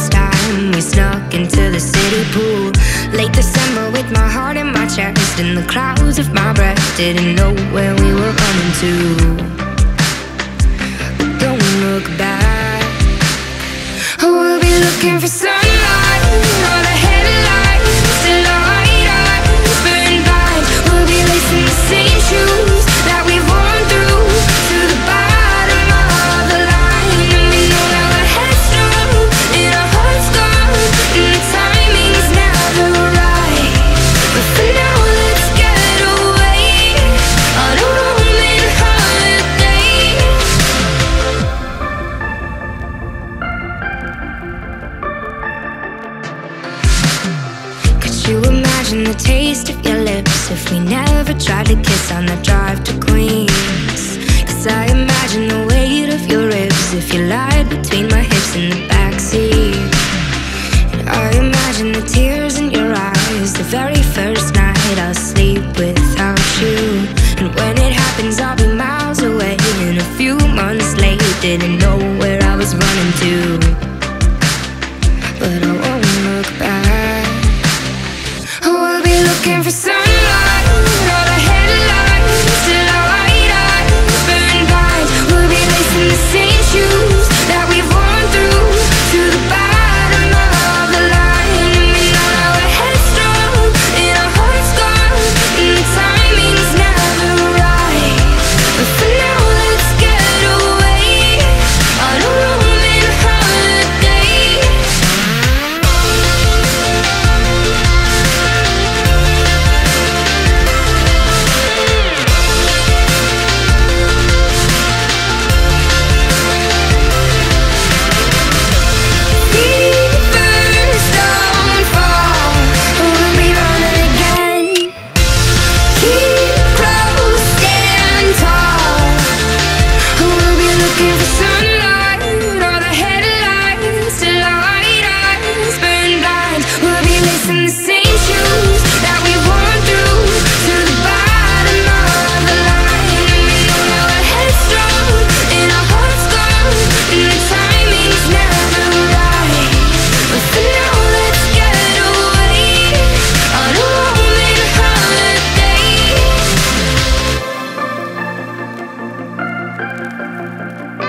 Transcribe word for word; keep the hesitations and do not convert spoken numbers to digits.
first time we snuck into the city pool. Late December with my heart in my chest and the clouds of my breath. Didn't know where we were coming to, but don't look back. We'll be looking for sunlight, all the headlights still light up, burn bright. We'll be lacing the same shoes that we've worn through to the bottom of the line. And we know that we're headstrong and our hearts gone, and the timing's never right. But for now, let's get away on a roaming holiday. Could you imagine the taste of your lips if we never tried to kiss on that drive to Queens? Cause I imagine the weight of your ribs if you lied between my hips in the backseat. And I imagine the tears in your eyes the very first night I'll sleep without you. And when it happens I'll be miles away and a few months late. Didn't know where I was running to, but I won't look back. We'll be looking for sunlight, all the headlights still light up, burn bright. We'll be lacing the same shoes that we've worn through to the bottom of the line. And we know that we're headstrong and our hearts gone, and the timing's never right. But for now, let's get away on a roaming holiday. Fevers don't fall, we'll be running again. Keep close, stand tall. We'll be looking for sunlight, all the headlights still light us, burn blind. We'll be lacing the same shoes that we've worn through to the bottom of the line. And we know that we're headstrong and our hearts gone, and the timing's never right. But for now, let's get away on a roaming holiday.